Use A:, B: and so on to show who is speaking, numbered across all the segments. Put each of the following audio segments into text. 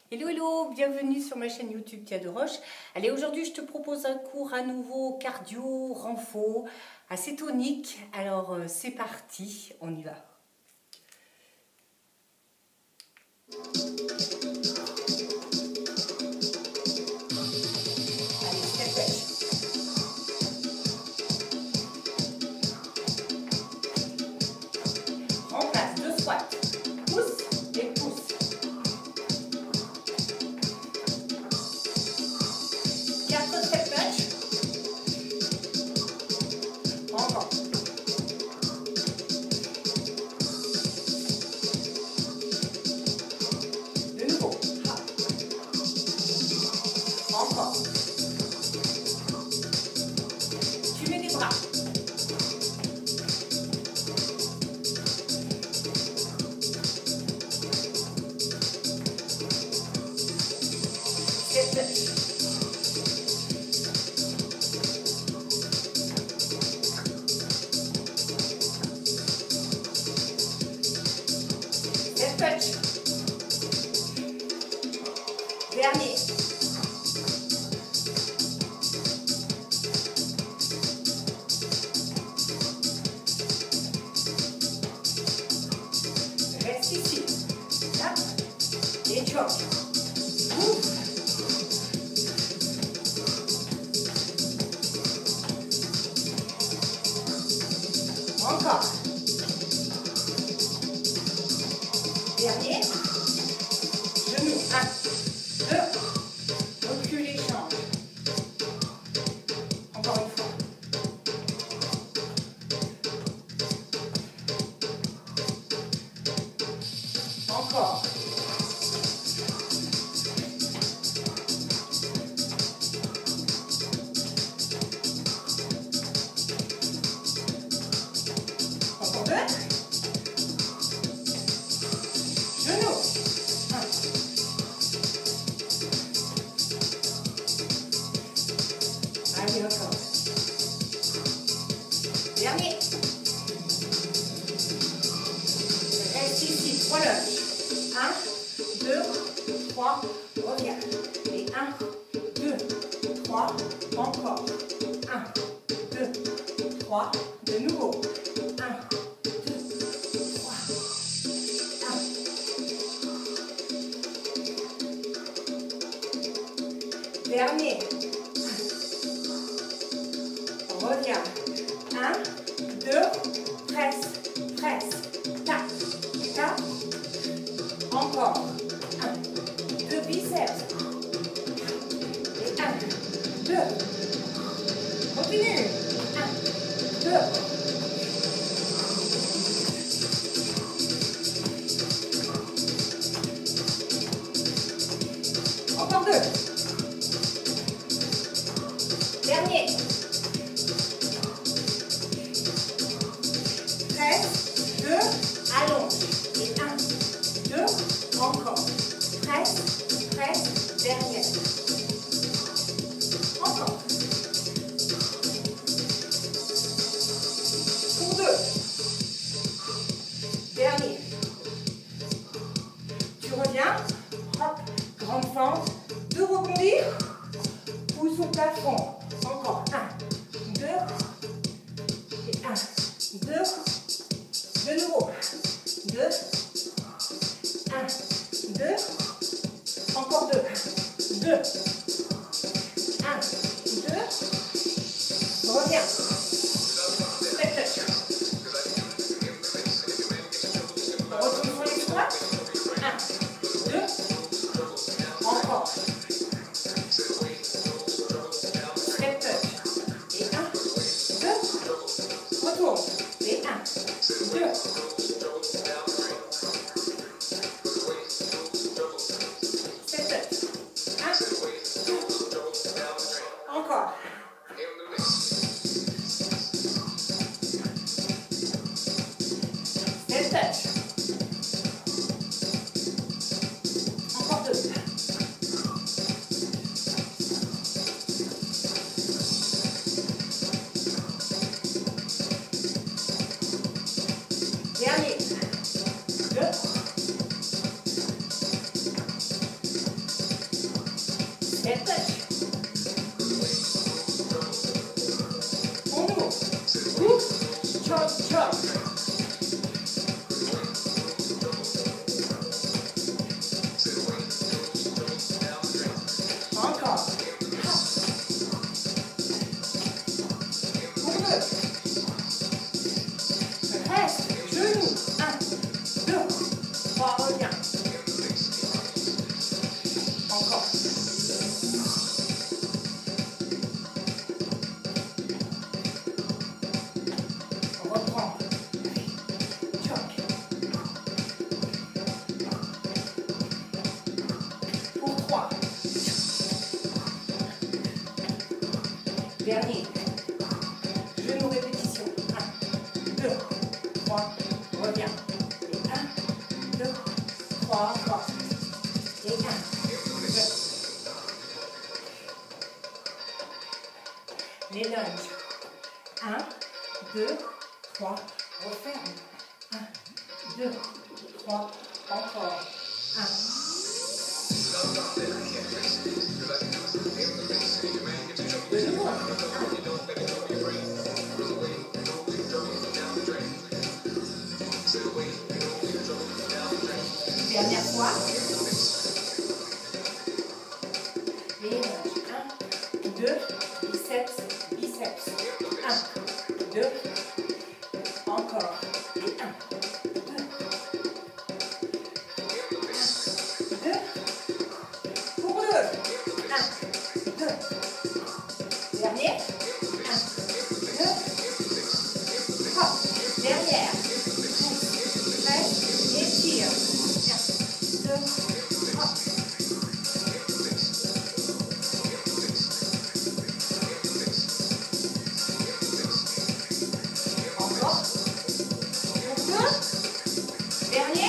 A: Hello, hello, bienvenue sur ma chaîne YouTube Tia de Roche. Allez, aujourd'hui je te propose un cours à nouveau cardio, renfo, assez tonique. Alors c'est parti, on y va. Allez, step back. En place, 2 squats. Pousse et pousse. Encore. De nouveau. Encore. Tu mets les bras. Step touch. Touch. Dernier. Reste ici. Là. Et choc. Encore. Dernier. Genou. 1, 2. Recule les jambes. Encore une fois. Encore. Encore 2. Genou. 1. Allez, encore. Dernier. Reste ici. 3 lunges. 1, 2, 3. Reviens. Et 1, 2, 3. Encore. 1, 2, 3. De nouveau. 1, 2, 3. 1. Dernier. Reviens. 1, 2, presse, presse. Tape, tape. Encore. 1, 2 biceps. Et 1, 2. Continue. 1, 2. Encore 2. Dernier. Presse, 2, allonge. Et 1, 2, encore. Presse, presse, derrière. Encore. Pour 2. Dernier. Tu reviens. Hop, grande fente. 2 rebondir. Pousse au plafond. Encore. 1, 2. Et 1, 2. De nouveau. 2. 1, 2. Encore 2. 2. 1, 2. Reviens. Step touch. Retourne sur les squats. 1, 2. Encore. Step touch. Et 1, 2. Retourne. Et 1, 2. Step touch. 1, 2. Encore. Step touch. On ouvre. Ouh. Chop, chop. Encore. Pour deux. Reste. Genou. 1, 2, 3, reviens. Encore. On reprend. Choc. Pour 3. Dernier. Genou répétition. 1, 2, 3, reviens. Et 1, 2, 3, encore. Et 1, 2. Les lunges. 1, 2, 3, referme. 1, 2, 3, encore. 1. De nouveau. 1. Dernière fois. Les lunges. 1, 2, biceps, biceps. 1, 2, encore. Et 1, 2, 2, pour 2. 1, 2. Dernier. 1, 2, 3. Derrière. Pousse, reste, étire. 1, 2, 3. Encore. Pour 2. Dernier.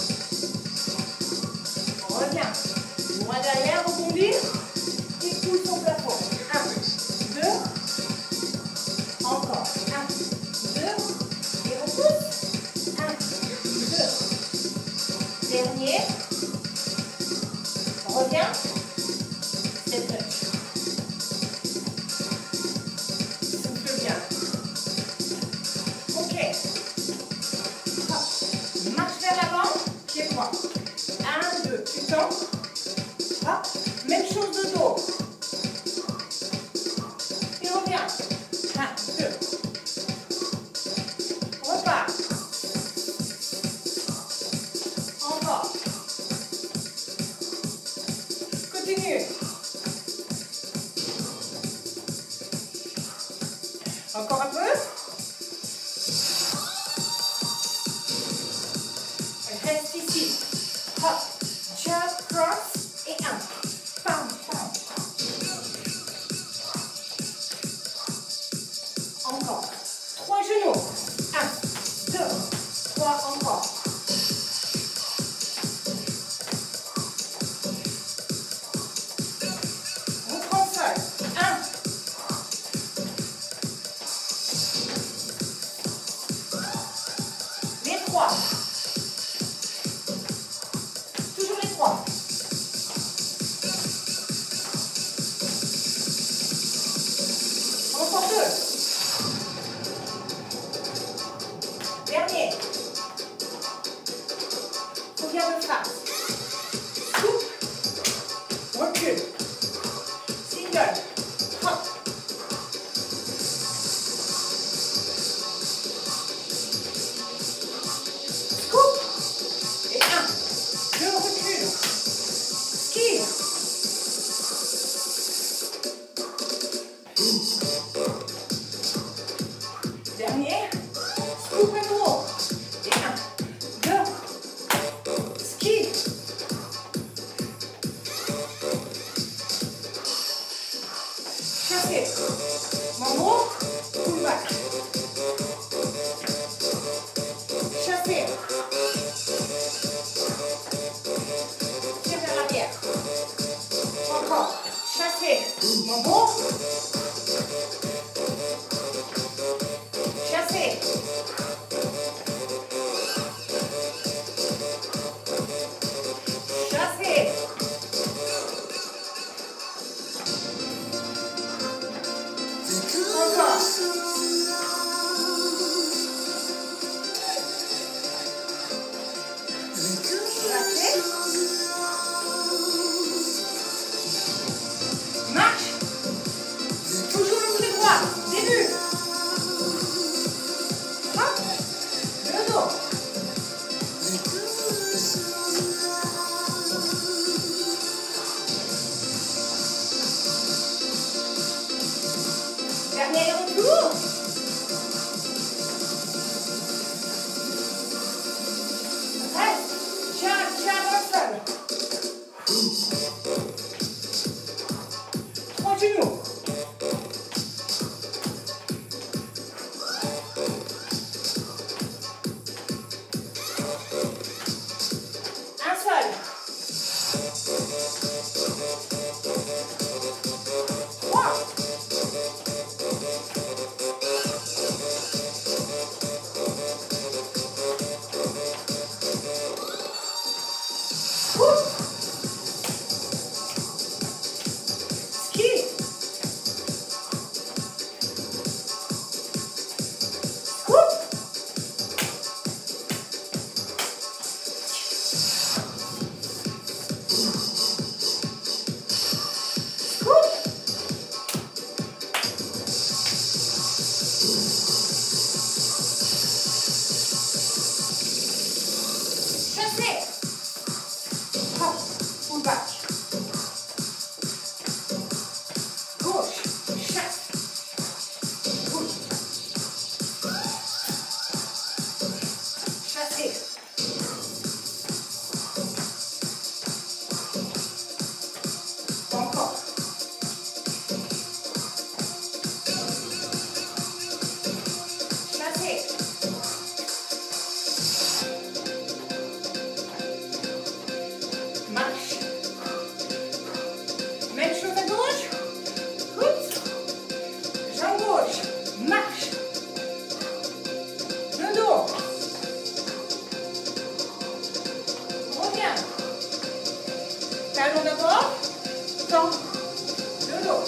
A: On revient. Loin derrière, rebondir. Et pousse au plafond. 1, 2. Encore. 1, 2. Et repousse. 1, 2. Dernier. On revient. Step touch. Souffle bien. Ok. Hop. Marche vers l'avant. Pied droit. 1, 2. Tu tends. Hop. Même chose de dos. Et reviens. 1, 2. Repart. Encore. Continue. Encore un peu. Reste ici. Hop. Jump, cross. Et 1. Pam, pam. Encore. 3 genoux. 1, 2, 3, encore. Reprends seul. 1. Les 3. Toujours les 3. Encore 2. Dernier. Reviens de face. Coupe. Recule. Single. Hop. Coupe. Et 1. 2 recule. Ski. Dernier. Scoop à nouveau. Et 1, 2. Ski. Chassez. Mambo. Pull back. Chassez. Tire vers l'arrière. Encore. Chassez. Mambo. Chassez. Chassez. Reste. Tiens, tiens d'un seul. 3 genoux. Un seul. 3. Ski. Scoop. Scoop. Chassez. Hop. Pull back. Gauche. Chasse. Pull. Chassez. Encore. Chassez. Marche. Même chose à gauche. Oups. Jambe gauche. Marche. Le dos. Reviens. Talon d'abord. Tends. Le dos.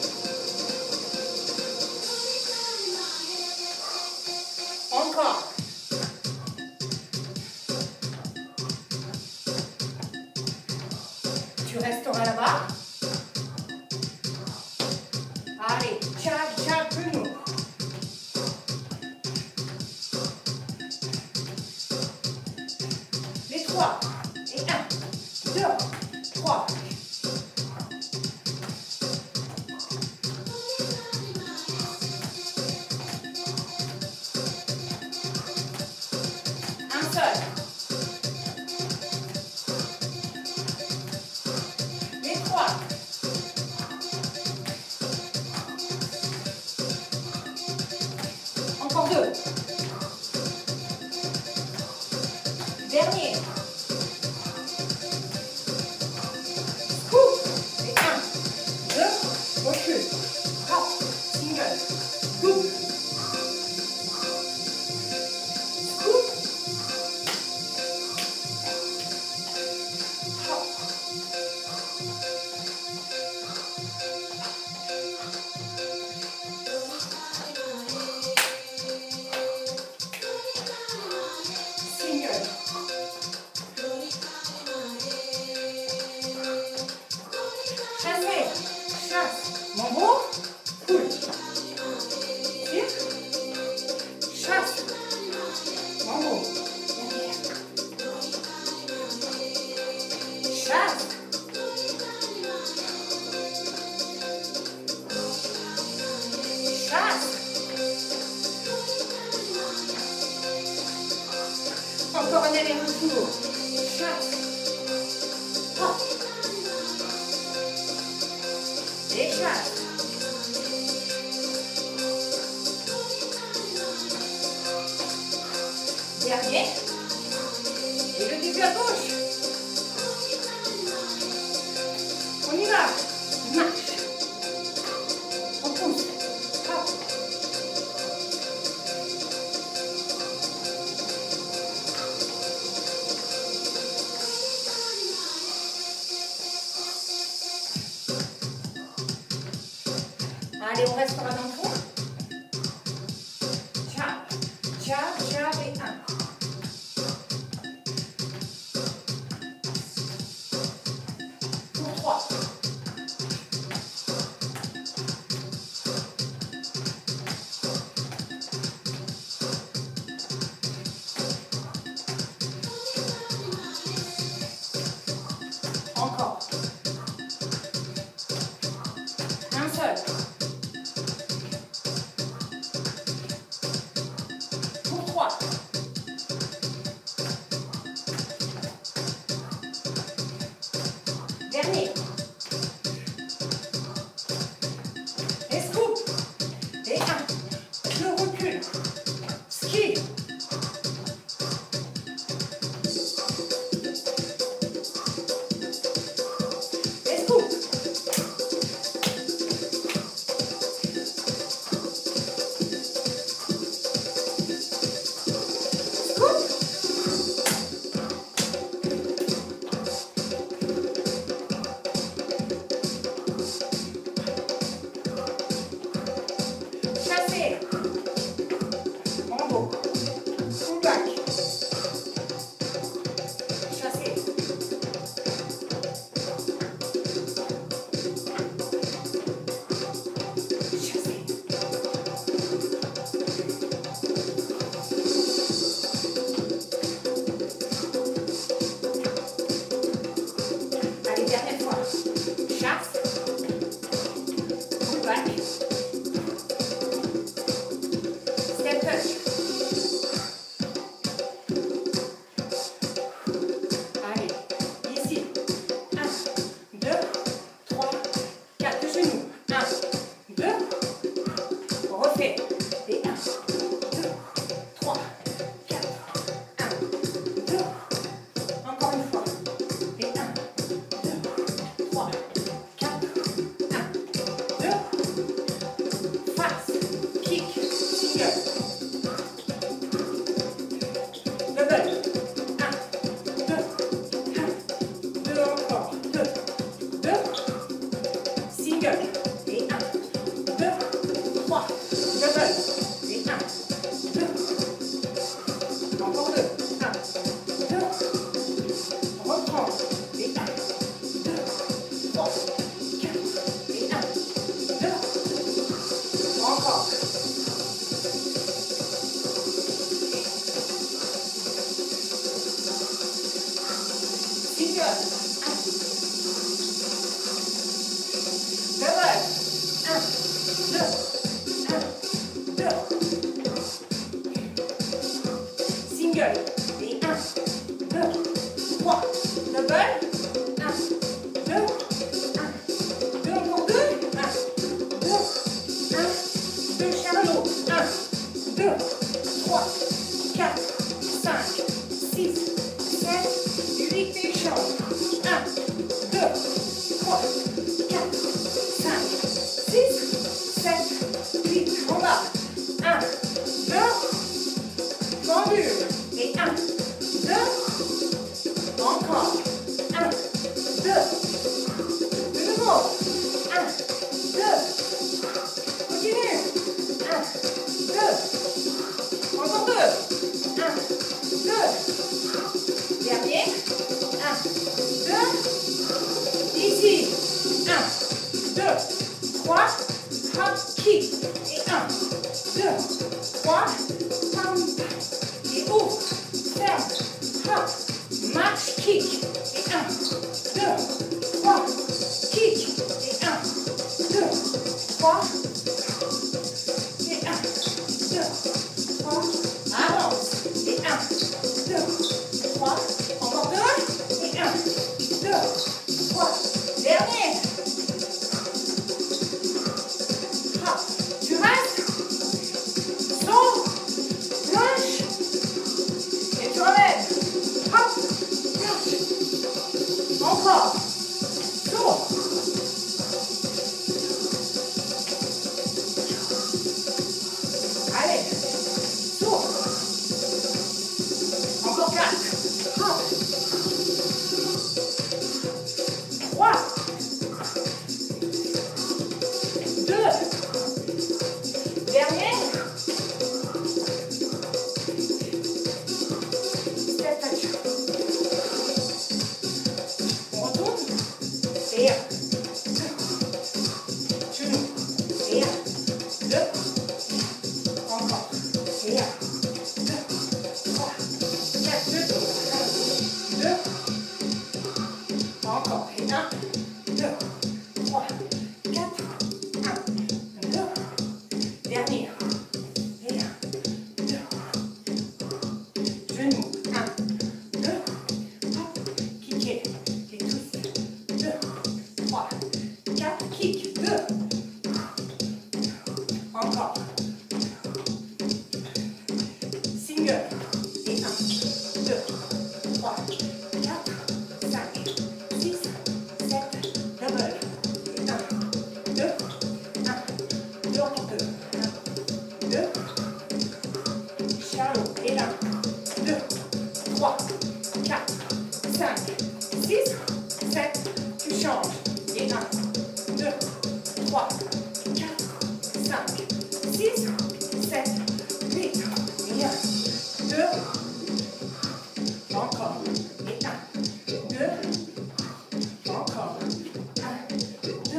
A: Encore. Tu resteras là-bas. Allez, tchac, tchac, genou. Les 3. Et 1, 2, 3. Un seul. Les 3. Encore 2. Dernier. Scoop. Et 1, 2, recule. Hop, single. Double. Scoop. Hop. Single. Chassez. Chasse. Mambo. Cool. Tire. Chasse. Mambo. Chasse. Chasse. Encore un aller-retour. Chasse. Hop. Et chasse. Dernier. Et le début à gauche. On y va. Marche. On pousse. Hop. Allez, on restera dans le fond. Tchap, tchap, tchap et 1. Pour 3. Encore. Un seul. chasse, pull back, step touch. Allez, ici, 1, 2, 3, 4, de genoux, 1, 2, on refait, et 1, 2, 3, 4, 1, 2, encore une fois, et 1, 2, 3, 4, 1, 2, face, kick, single, double, 1, 2, 1, 2 encore, 2, 2, single, et 1, 2, 3, double, et 1, 2, encore 2, 1, 2, on reprend, et 1, 2, 3, 4, et 1, 2, encore. Single, 1, double, 1, 2, 1, 2, single, et 1, 2, 3, double, 1, 2, 1, 2, encore 2, 1, 2, 1, 2, shallow, 1, 2, 3, 4, 5, 6, 7, 8, et champ, 1, 2, 3, 4, 5, 6, 7, 8, en bas, 1, 2, tendu, et 1, 2, encore, 1, 2, de nouveau, 1, 2, continue, 1, 2, encore 2, 1, 2, dernier, 1, 2, ici, 1, 2, 3, hop, kick, et 1, 2, 3, pam, et ouvre, ferme, hop, marche, kick, et 1, 2, 3, kick, et 1, 2, 3, et 1, 2, 3, avance, et 1, 2, 3, encore 2, et 1, 2, 3, dernier. Hop, tu restes, saut, planche, et tu relèves, hop, planche, encore, saut. Allez, saut, encore 4, hop, 3, 2, dernier, step touch, on retourne, et 1, 2, genou, et 1, 2, encore, et 1, 2, 3, 4, genou, 1, 2, encore, et 1, 2, 3, 4, 1, 2, dernier, et 1, 2, genou, 1, 2, hop, kicker, et twist, 2, 3, 4, kick, 2, encore, single, et 1, 2, 3, 4, 5, 6, 7, double, et 1, 2, 1, 2, encore 2, 1, 2, shallow, et 1, 2, 3, 4, 5, 6, 7, tu changes, et 1, 2, 3, 4, 5, 6, 7, 8, et 1, 2, encore, et 1, 2, encore, 1, 2,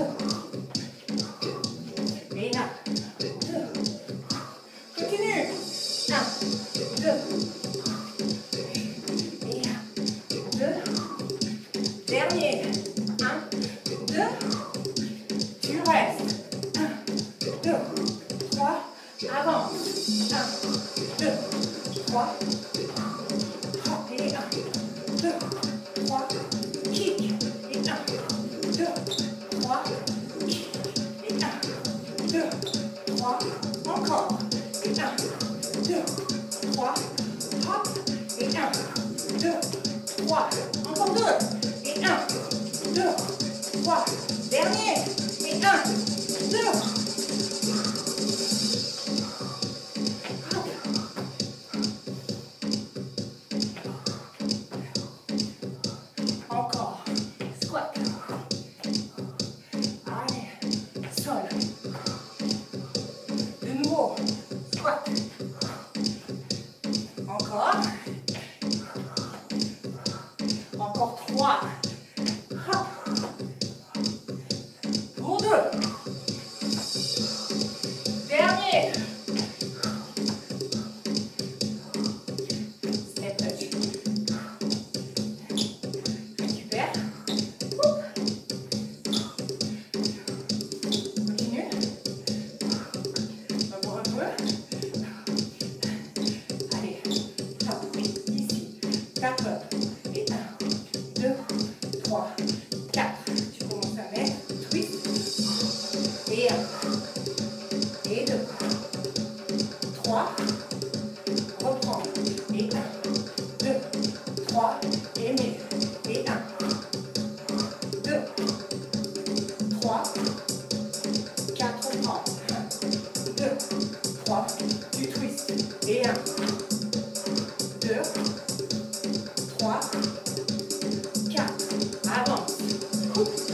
A: et 1, 2, continue, 1, 2, et 1, 2, dernier, 1, 2,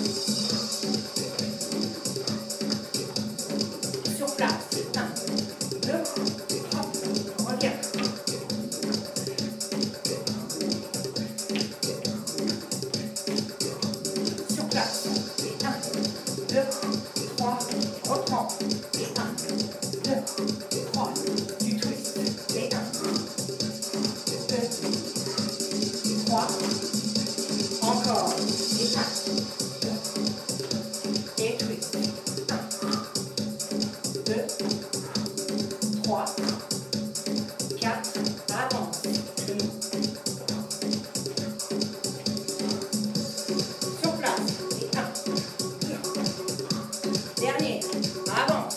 A: Sur place. 1, 2, hop, reviens. Sur place. Et 1, 2, 3, reprends. Et 1, 2, 3, du twist. Et 1, 2, 3, encore. Et 1, 2, et twist. 1, 2, 3, 4, avance. Sur place. Et 1, 2, dernier, avance.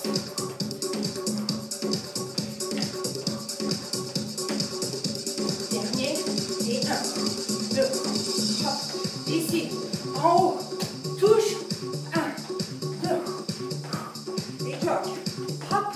A: Dernier, et 1, 2, hop, ici, en haut, touche, 1, 2, et bloque, hop,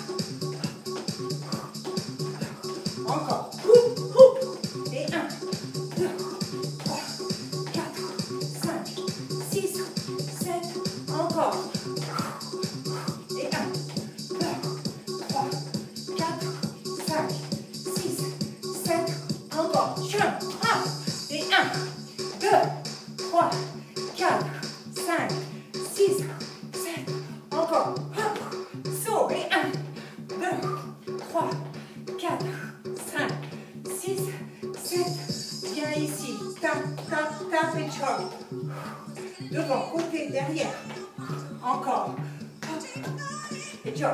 A: encore, et 1, 2, 3, 4, 5, 6, 7, encore, et 1, 2, 3, 4, 5, 6, 7, encore, tiens, hop, et 1, 2, 3, 4, 5, 6, 7, encore, hop, saut, et 1, 2, 3, 4, 5, 6, 7, viens ici, tape, tape, tape et choc, devant, côté, derrière, encore, hop, et jog.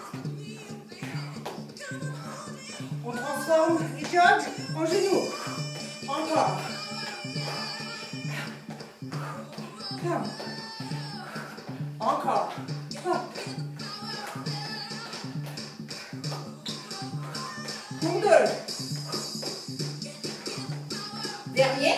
A: On transforme les jogs en genoux, encore. Comme. Encore. Hop. Pour 2. Dernier.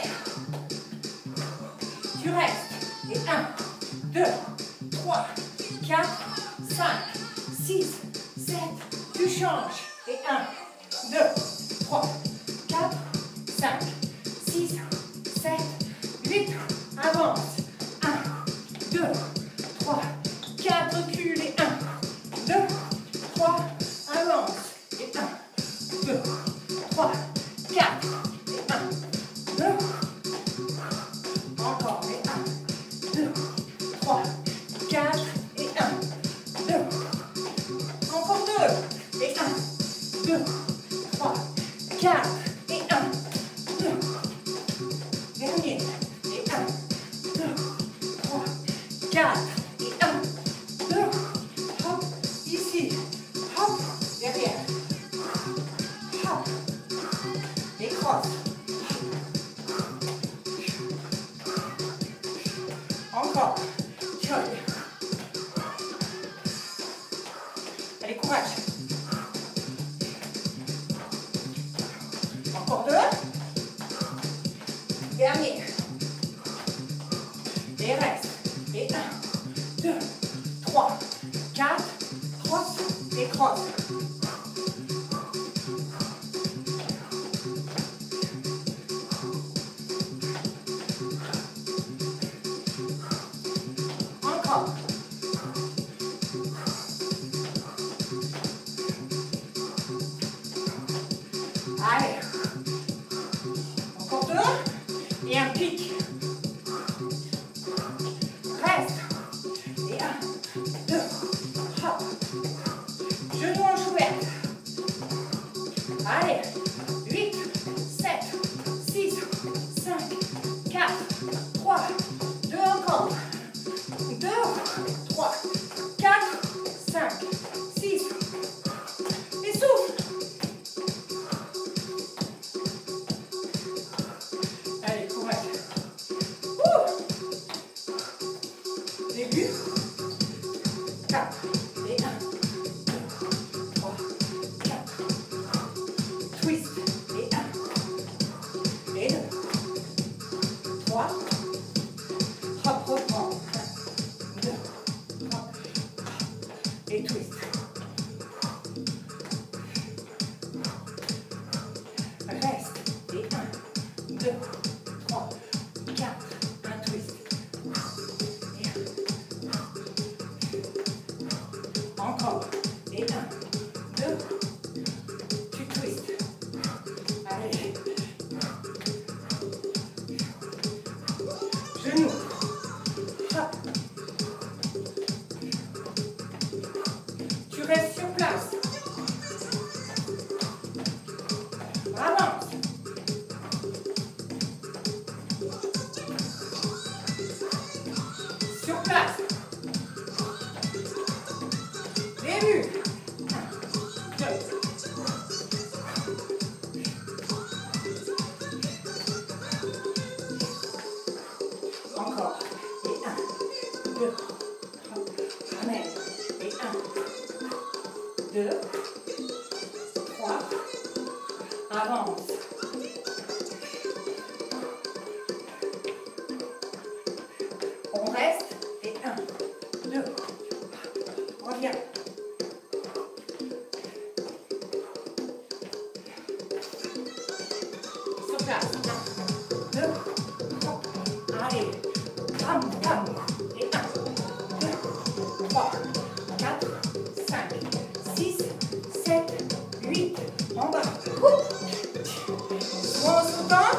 A: Tu restes. Et 1, 2, 3, 4, 5, 6, 7. Tu changes. Et 1, 2, 3, 4, 5, 6, 7, 8. Avance. 1, 2, 3, 4, recule et 1, 2, 3, avance. Et 1, 2, 3, 4, et 1, 2, encore, et 1, 2, 3, 4, et 1, 2, encore 2, et 1, 2, 3, 4, et 1, 2, dernier, et 1, 2, 3, 4, et 1, 2, hop, ici, hop, derrière, hop, et crosse, encore, jog, allez, courage, encore 2, dernier, et reste, et 1, 2, 3, 4, crosse, et crosse. Encore. Allez. Encore 2. Et un pic. Reste. Et 1, 2, hop. Genoux hanche ouverte. Allez. 8, 7, 6, 5, 4, 3, 2 encore. 2, 3, 4, 5, 6. Et souffle. Allez, courage. Début. 4. Et 1, 2, 3, 4. Twist. Et 1. Et 2. 3. Hop, reprends. 1, 2, 3. Et twist. Reste. Et 1, 2, 3, 4. Un twist. Et 1, Encore. Et 1, 2. Tu twistes. Allez. Genoux. Hop. Tu restes sur place. Avance. Sur place. Début. 1, 2. Encore. Et 1, 2. Ramène. Et 1, 2, 3. Avance. On reste. Et 1, 2. Reviens. Sur place. 1, 2, 3. Allez. Tam, tam. Et 1, 2, 3, 4, 5, 6, 7, 8. En bas. Soit en sautant.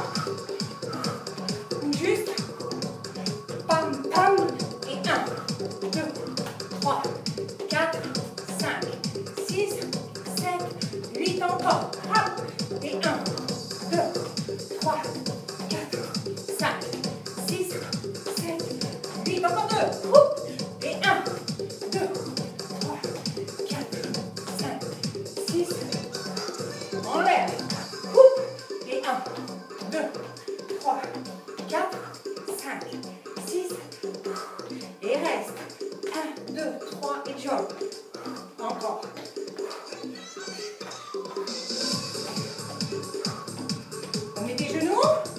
A: Juste. Pam, pam. Et 1, 2, 3, 4, 5, 6, 7, 8. Encore. Hop. Et 1, 2, 3, 4, 5, 6, 7, 8. Encore 2. Et 1, 2, 3, 4, 5, 6. En l'air. Et 1, 2, 3, 4, 5, 6. Et reste. 1, 2, 3 et jump. Encore. On met tes genoux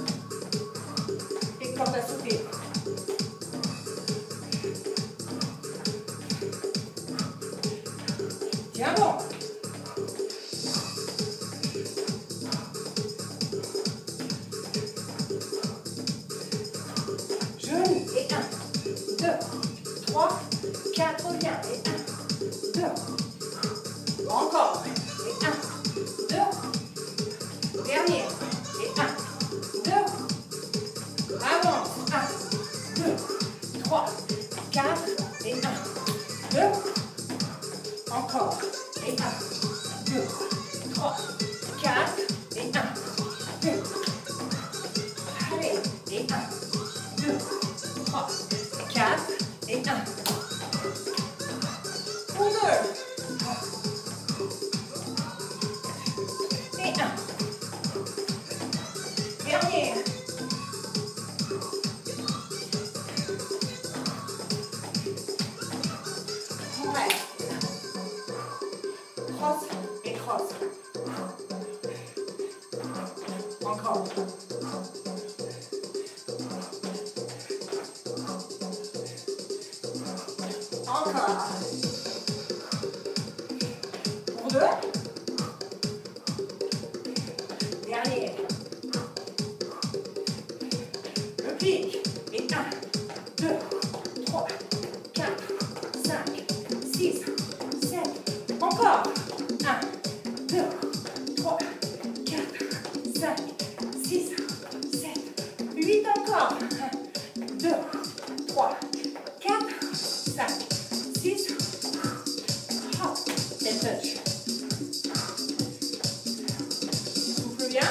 A: et corde à sauter. Tiens bon. Genoux et 1, 2, 3, 4, reviens. Et 1, 2. Encore. Et 1, 2. Dernier. Et 1, 2. Avance. 1, 2, 3, 4. Et 1, 2. Encore. Et 1, 2, 3, 4. Et 1, 2. Allez. Et 1, 2, 3, 4. Et 1. Pour 2. Et 1. Dernier. On reste. Cross et cross. Encore. Encore. Pour 2. Dernier. Le pic. Et 1, 2, 3, 4, 5, 6, 7. Encore. 1, 2, 3, 4, 5, 6, 7, 8. Encore. 1, 2, 3, 4, 5, 6. Hop. C'est touch. Souffle bien.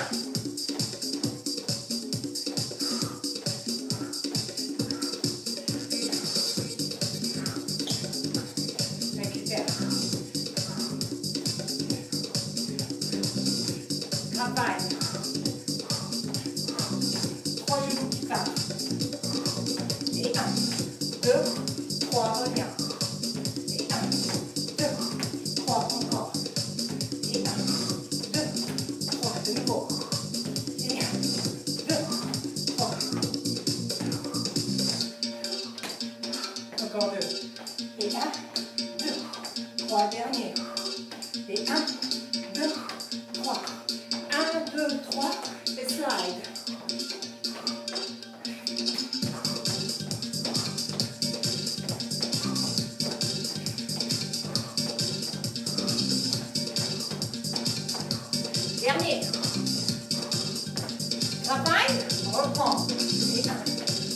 A: Récupère. Travaille. 3 genoux qui partent. Et 1, 2, 3, reviens. Et 1, 2, 3, encore. Et 1, 2, 3, de nouveau. Et 1, 2, 3. Encore 2. Et 1, 2, 3, dernier. Et 1, 2, 3. 1, 2, 3. Et slide. Dernier. Travail, on reprend. Et 1.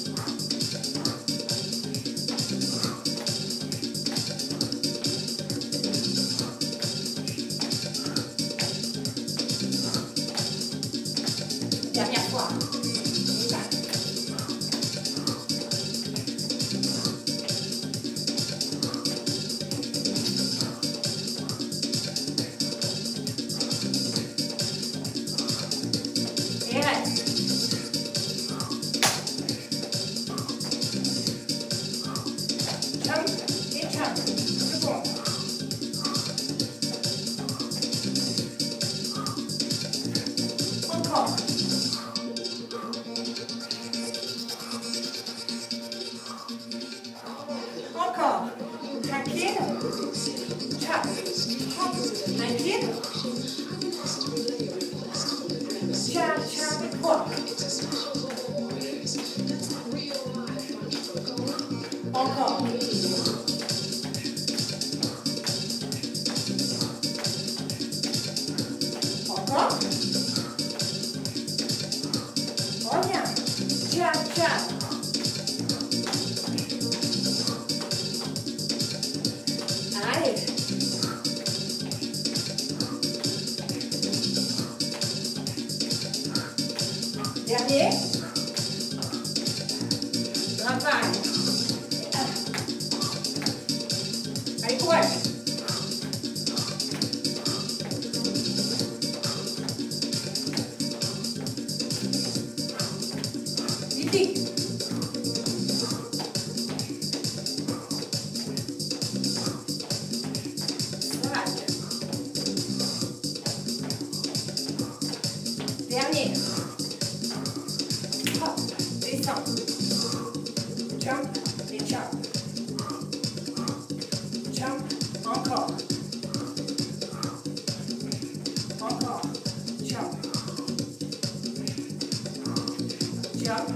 A: Dernière fois. Et 4. Et reste. Jump et jump. Seconde. Encore. Encore. Tranquille. Jump. Hop. Tranquille. Jump, jump et 3. Encore. Encore. Reviens. Jump, jump. Allez. Dernier. Travail. Allez, courage. Ici. Slide. Dernier. Hop, descends. Jump et jump. Jump, encore. Encore. Jump. Jump.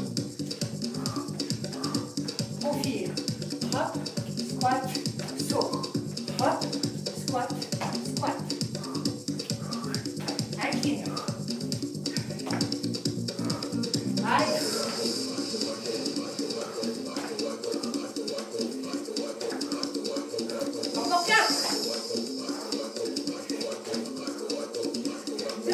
A: Profil. Hop, squat, saut. Hop, squat, squat. Incline. Allez. Encore 4. 2.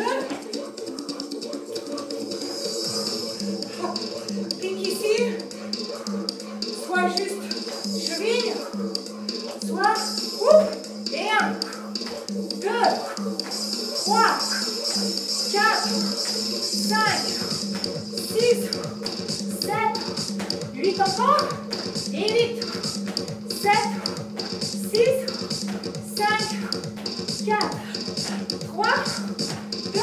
A: Hop. Pique ici. Soit juste cheville. Soit coupe. Et 1. 2. 3. 4. 5. 6. 7. 8 encore. Et 8. 7. 6, 5, 4, 3, 2,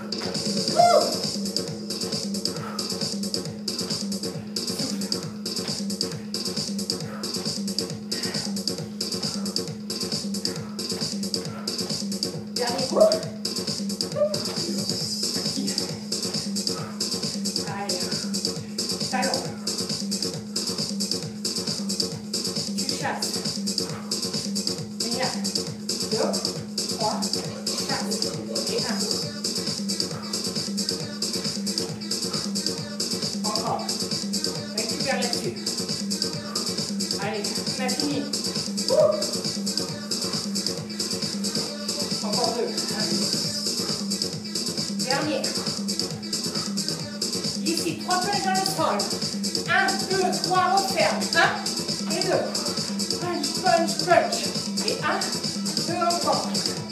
A: dernier coup. Allez, talon. Tu chasses. 1, 2, 3, 4 et 1. Encore. Récupère là-dessus. Allez, on a fini. Encore 2. Dernier. Ici, 3 punches dans le sol. 1, 2, 3, referme. 1 et 2. Punch, punch, punch. Et 1, 2 encore.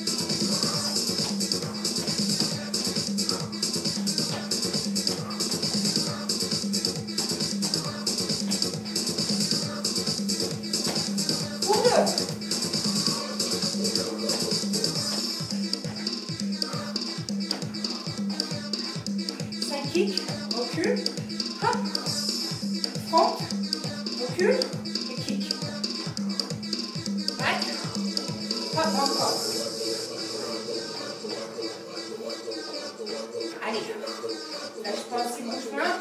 A: Pour 2. Ça kick, recule, hop, front, recule et kick. Right, hop, encore. Allez, lâche pas aussi mon chemin.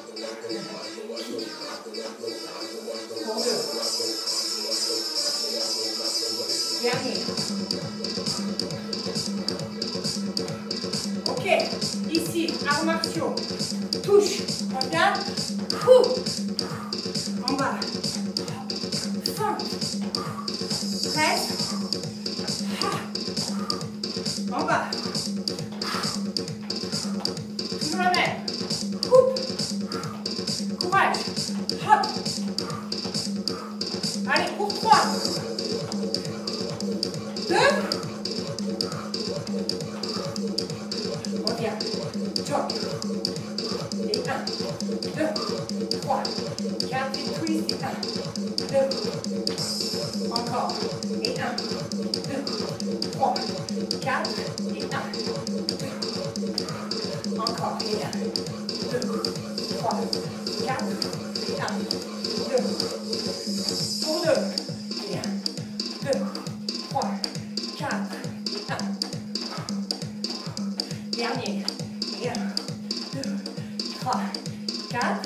A: Pour 2. Dernier. martiaux. Touche, reviens. En bas. Fin. Reste. En bas. Toujours la même. Coupe. Courage. Hop. Allez, pour 3. 2. Reviens. Jog. Et 1, 2, 3, 4, et twist. Et 1, 2. Encore. Et 1, 2, 3, 4. Et 1, 2. Encore. Et 1, 2, 3, 4. Et 1, 2. Pour 2. Et 1, 2, 3, 4. Et 1. Dernier. Et 1, 2, 3, 4.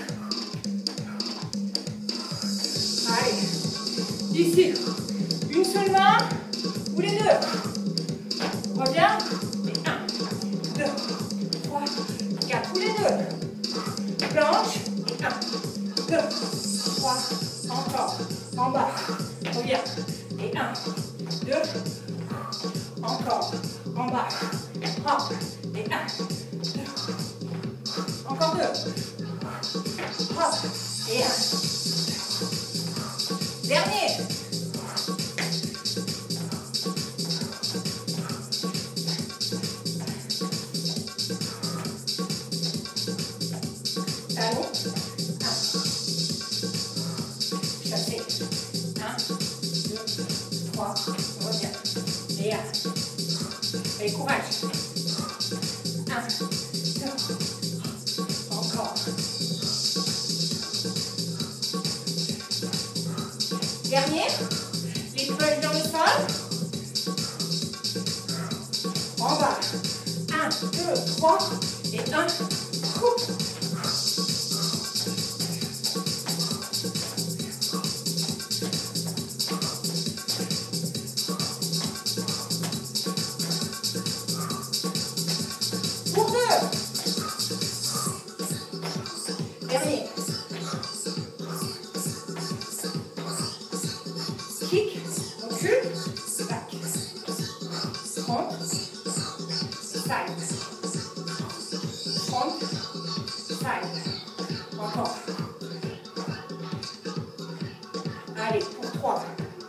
A: Allez. Ici. Une seule main ou les deux. Reviens. Et 1, 2, 3, 4. Ou les deux. Planche. Et 1, 2, 3. Encore. En bas. Reviens. Et 1, 2. Encore. En bas. Hop. Et 1, 2. Encore 2. Hop. Et 1. Dernier. Talon. 1. Chassez. 1, 2, 3. Reviens. Et 1. Et courage. 1, 2. Encore. Dernier. Les feuilles dans le sol. En bas. 1, 2, 3. Et 1. Coupe. Pour 2. Dernier. Kick, recule, back. Front, side. Front, side. Encore. Allez, pour 3.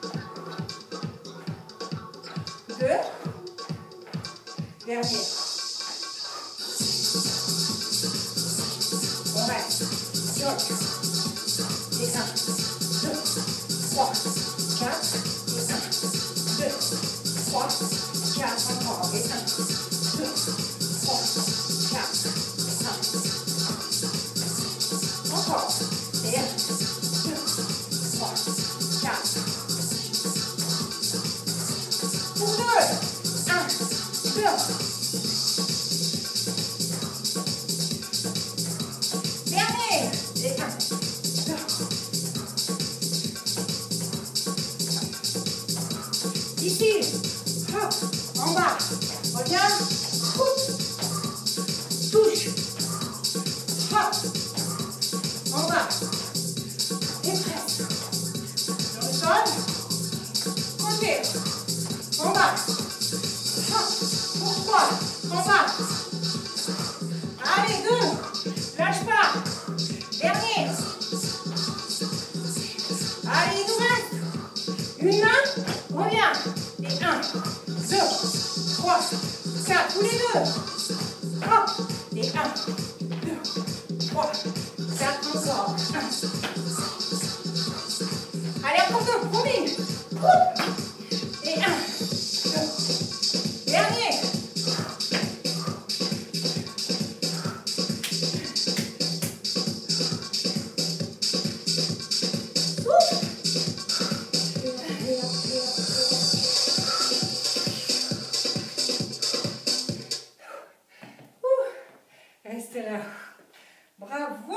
A: 2. Dernier. On reste. Jog. Et 1, 2, 3, 4. Et 1, 2, 3, 4. Encore. Et 1, 2, 3, 4. 1. Encore. Et 1, 2, 3, 4. Pour 2. 1, 2. Dernier. Et 1, 2. Ici. Hop. En bas. Reviens. Coupe. Touche. Hop. En bas. Et presse. Dans le sol. Côté. En bas. Hop. Pour 3. En bas. Allez, 2. Lâche pas. Dernier. Allez, il nous reste une main. Reviens. Et 1, 2, 3, 4. Tous les deux. Hop. Et 1, 2, 3, 4. Encore. 1. Allez, encore 2. Promis. Coupe. Et 1, 2. Dernier. Restez là. Bravo.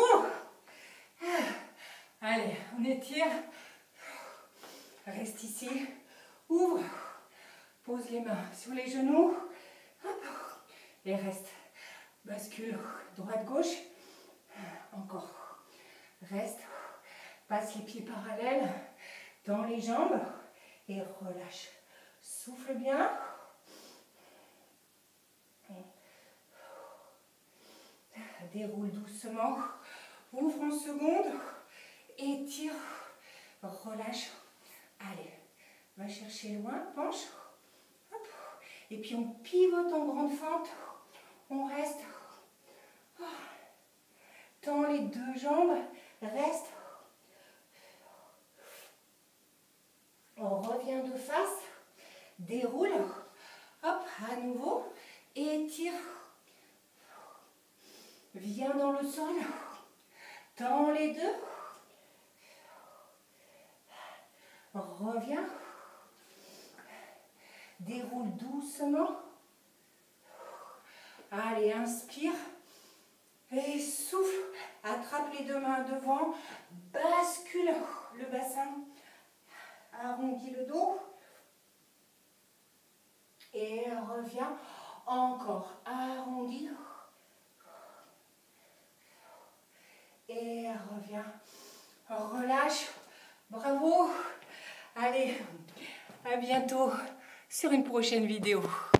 A: Allez, on étire. Reste ici. Ouvre. Pose les mains sur les genoux. Et reste Bascule, droite-gauche. Encore. Reste. Passe les pieds parallèles dans les jambes et relâche. Souffle bien. Déroule doucement. Ouvre en seconde. Étire. Relâche. Allez. Va chercher loin. Penche. Hop. Et puis on pivote en grande fente. On reste. Tends les deux jambes. Reste. On revient de face. Déroule. Hop, à nouveau. Étire. Viens dans le sol. Tends les deux. Reviens. Déroule doucement. Allez, inspire. Et souffle. Attrape les deux mains devant. Bascule le bassin. Arrondis le dos. Et reviens. Encore. Arrondis. Et reviens. Relâche. Bravo. Allez, à bientôt sur une prochaine vidéo.